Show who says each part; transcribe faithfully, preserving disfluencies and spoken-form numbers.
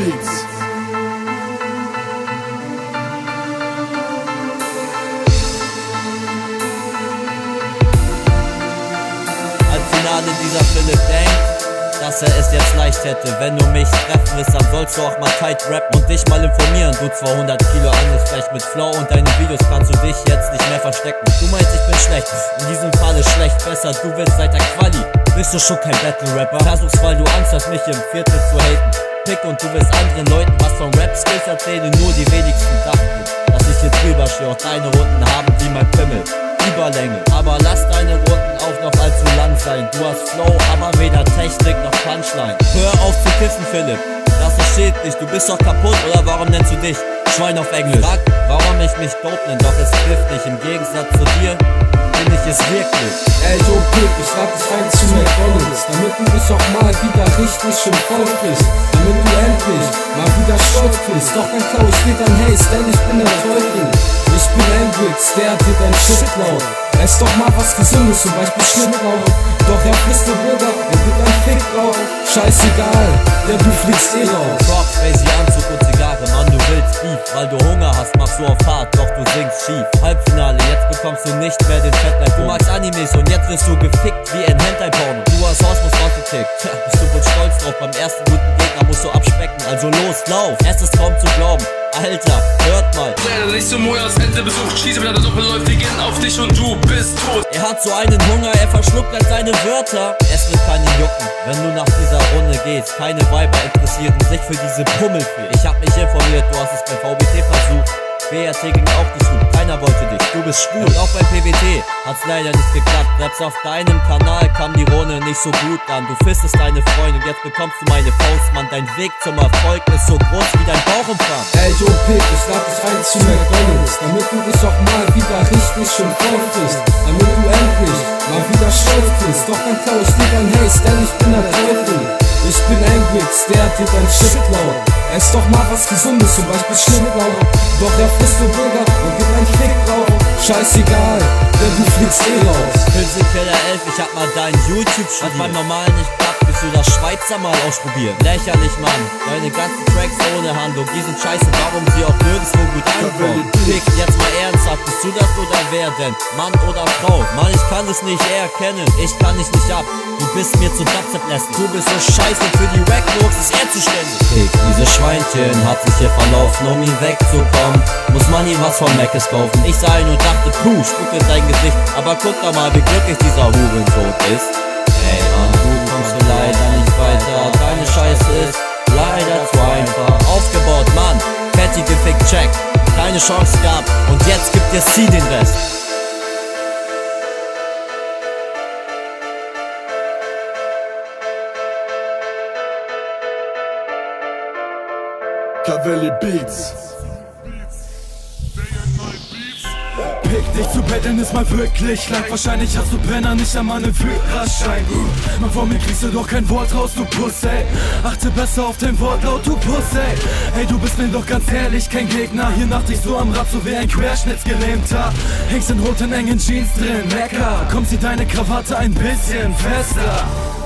Speaker 1: Beats.
Speaker 2: Als Finale dieser Philipp denkt, dass er es jetzt leicht hätte. Wenn du mich treffen willst, dann sollst du auch mal tight rappen und dich mal informieren. Du zweihundert Kilo angeflecht mit Flow und deine Videos kannst du dich jetzt nicht mehr verstecken. Du meinst, ich bin schlecht, in diesem Falle schlecht besser. Du willst seit der Quali, bist du schon kein Battle-Rapper. Versuchst, weil du Angst hast, mich im Viertel zu haten. Pick und du willst anderen Leuten was von Rap-Skills erzählen. Nur die wenigsten dachten, dass ich hier drüber stehe. Auch deine Runden haben wie mein Pimmel Überlänge, aber lass deine Runden auch noch allzu lang sein. Du hast Flow, aber weder Technik noch Punchline. Hör auf zu kiffen, Philipp, das versteht nicht. Du bist doch kaputt, oder warum nennst du dich Schwein auf Englisch? Frag, warum ich mich dope nenn, doch es trifft nicht. Im Gegensatz zu dir bin ich es wirklich.
Speaker 3: Ey, yo, Pick, ich lad dich ein zu McDonalds, damit du dich auch mal wieder richtig schön voll bist. Damit du endlich mal wieder stolz bist. Doch dann klau ich dir dein Haze, denn ich bin der Teufel. Ich bin Hendrix, der dir dein Shit klaut. Ess doch mal was Gesundes, zum Beispiel Schnittlauch. Doch er frisst du Burger und gibt ein Fick drauf. Scheißegal, denn du fliegst eh raus.
Speaker 2: Rock, crazy Anzug und Zigarre, Mann, du willst Beef. Weil du Hunger hast, machst du auf hart, doch du singst schief. Halbfinale, jetzt bekommst du nicht mehr den Fettleib. Du magst Animes und jetzt wirst du gefickt wie ein Hentai-Porno. Du hast Horsemus rausgekickt, tja, bist du wohl stolz drauf. Beim ersten guten Gegner musst du abspecken, also los, lauf. Es ist kaum zu glauben, Alter, hört mal.
Speaker 4: Der nächste Mojas Ente besucht, schieße mit der Suppe läuft, wir gehen auf dich und du bist tot.
Speaker 2: Er hat so einen Hunger, er verschluckt halt seine Wörter. Es wird keinen jucken, wenn du nach dieser Runde gehst. Keine Weiber interessieren sich für diese Pummelfee. Ich hab mich informiert, du hast es bei V B T versucht. B R T ging auch nicht gut, keiner wollte dich, du bist schwul. Und auch bei P W T hat's leider nicht geklappt. Raps auf deinem Kanal kam die Runde nicht so gut an. Du fistest deine Freundin, jetzt bekommst du meine Faust, Mann. Dein Weg zum Erfolg ist so groß wie dein Bauchumfang.
Speaker 3: Ey, yo, Pick, ich lad dich ein zu McDonalds, damit du dich auch mal wieder richtig schön voll bist. Damit du endlich mal wieder stolz bist. Doch dann klau ich dir dein Haze, denn ich bin der Teufel. Ich bin Hendrix, der dir dein Shit klaut. Ess doch mal was Gesundes, zum Beispiel Schnittlauch. Doch er frisst du Burger und gibt ein Fick drauf. Scheißegal, denn du fliegst eh raus.
Speaker 2: Pilzenkiller elf, ich hab mal dein YouTube studiert. Hat beim Normalen nicht klappt, willst du das Schweizer mal ausprobieren? Lächerlich, Mann, deine ganzen Tracks ohne Handlung, die sind scheiße, warum sie auch nirgendwo gut ankommen? Pick, jetzt mal ernsthaft, bist du das oder wer denn? Mann oder Frau? Mann, ich kann es nicht erkennen, ich kann dich nicht ab. Du bist mir zu Dubstep-lästig, du bist so scheiße, für die Rack-Looks ist er zuständig. Pick, dieses Schweinchen hat sich hier verlaufen, um ihn wegzukommen. Muss man ihm was von Meckes kaufen? Ich sah ihn und dachte, puh, spuck in sein Gesicht. Aber guck doch mal, wie glücklich dieser Hurensohn ist. Ey Mann, du kommst hier leider nicht weiter. Deine Scheiße ist leider zu einfach. Aufgebaut, Mann, fettig gefickt, check. Keine Chance gehabt und jetzt gibt dir sie den Rest.
Speaker 1: Cavelli Beats.
Speaker 5: Pick, dich zu betteln ist mal wirklich lang. Wahrscheinlich hast du Brenner nicht einmal einen Führerschein. Man, vor mir kriegst du doch kein Wort raus, du Puss, ey. Achte besser auf dein Wortlaut, du Puss, ey. Ey, du bist mir doch ganz ehrlich kein Gegner. Hier nacht ich so am Rad, so wie ein Querschnittsgelähmter. Hängst in roten engen Jeans drin, lecker. Komm, zieh deine Krawatte ein bisschen fester.